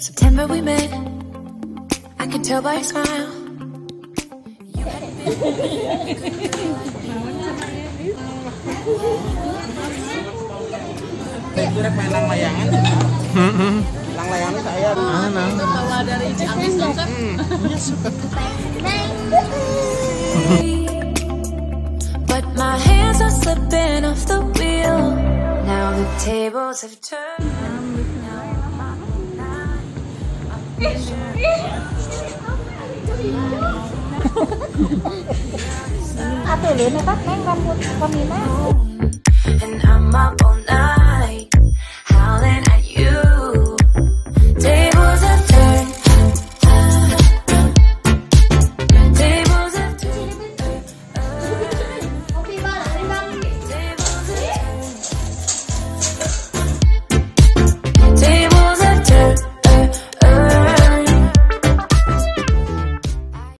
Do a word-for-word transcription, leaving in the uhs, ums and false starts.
September we met, I can tell by your smile. Saya main lang-layangan. Lang-layangan saya. Mana? Bawa dari Ciamis konsep. Iya suka. But my hands are slipping off the wheel. Now the tables have turned. Atuh, leuneut neng rambut Pamina. And I'm up all night.